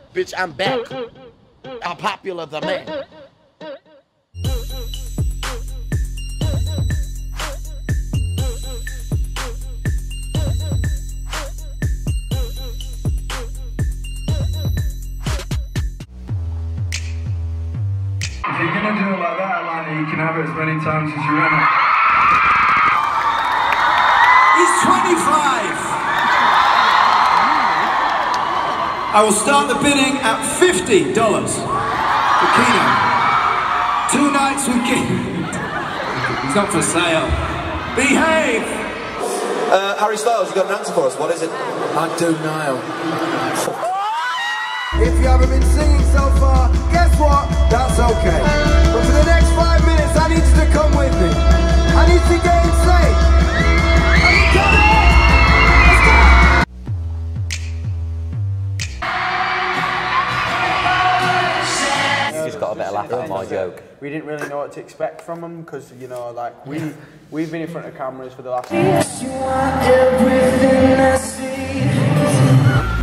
Bitch, I'm back. I'm popular the man. If you're gonna do it like that, Atlanta, you can have it as many times as you want. He's 25. I will start the bidding at $50 for Keno. 2 nights with Keno. It's not for sale. Behave! Harry Styles, you got an answer for us. What is it? I do Nile. If you haven't been singing so far, guess what? That's okay. But for the next 5 minutes, I need you to come with me. I need to get insane. Are you coming? Let's go! You just got a bit of laugh at my joke. We didn't really know what to expect from them because, you know, like we've been in front of cameras for the last. Yes, you are everything I see.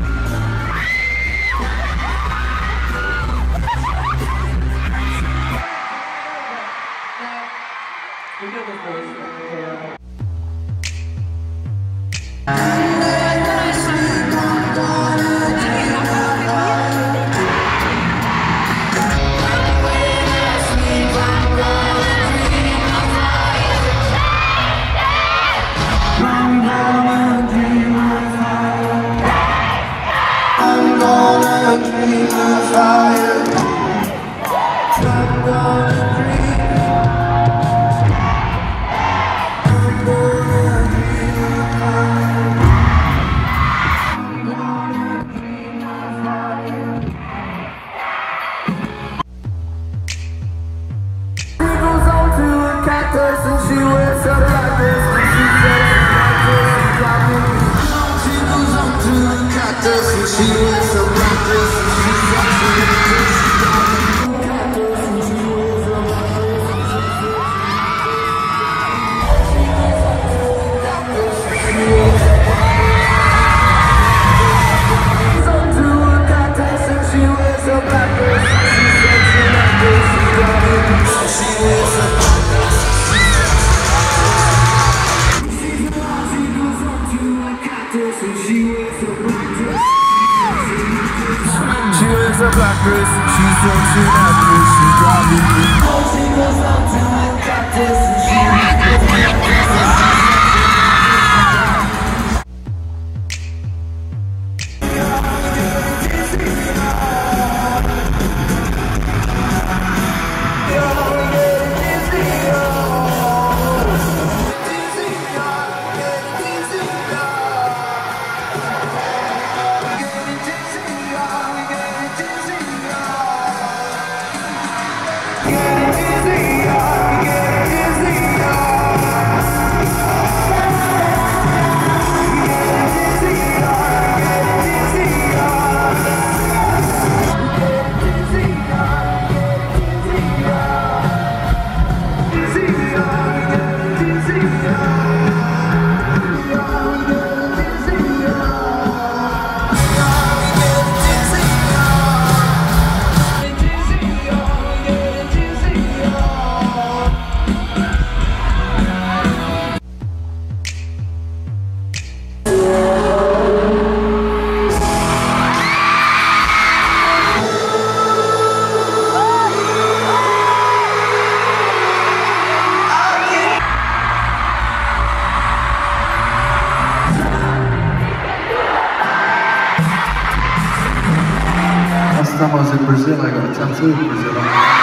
And she wears her blackness and she says she's like this. She goes on to the cactus and she wears her blackness and she says she's like this. Cactus and she wears her She wears a black dress and she's sexy and actress. She's driving me. She goes out to the cactus and she Last time I was in Brazil, I got a tattoo in Brazil.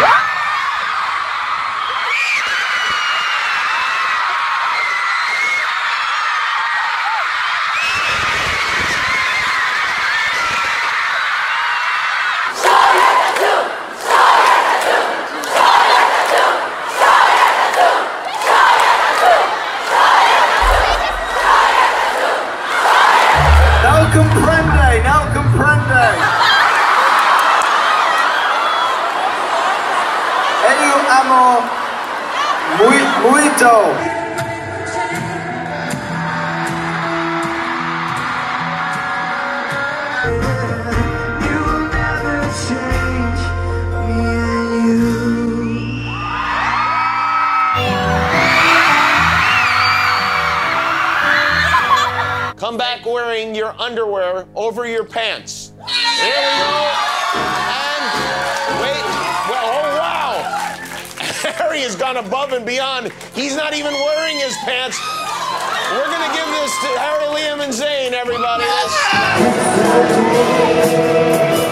Now comprende. Eu amo muito. You never your underwear over your pants. Here we go. And wait. Well, oh, wow. Harry has gone above and beyond. He's not even wearing his pants. We're going to give this to Harry, Liam, and Zane, everybody.